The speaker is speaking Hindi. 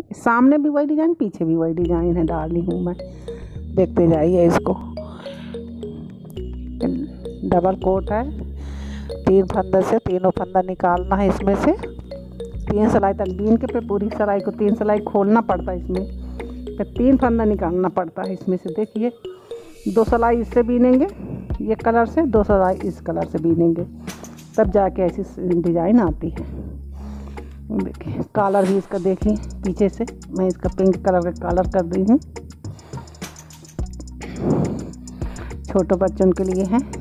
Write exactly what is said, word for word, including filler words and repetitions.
सामने भी वही डिज़ाइन, पीछे भी वही डिज़ाइन है डाली हूँ मैं। देखते जाइए इसको। डबल कोट है, तीन फंदे से तीनों फंदा निकालना है इसमें से। तीन सिलाई तक बीन के पे पूरी सिलाई को तीन सिलाई खोलना पड़ता है इसमें, फिर तीन फंदा निकालना पड़ता है इसमें से। देखिए दो सिलाई इससे बीनेंगे ये कलर से, दो सिलाई इस कलर से बीनेंगे, तब जाके ऐसी डिज़ाइन आती है। देखिए कॉलर भी इसका देखिए पीछे से मैं इसका पिंक कलर का कॉलर कर दी हूँ, छोटे बच्चों के लिए है।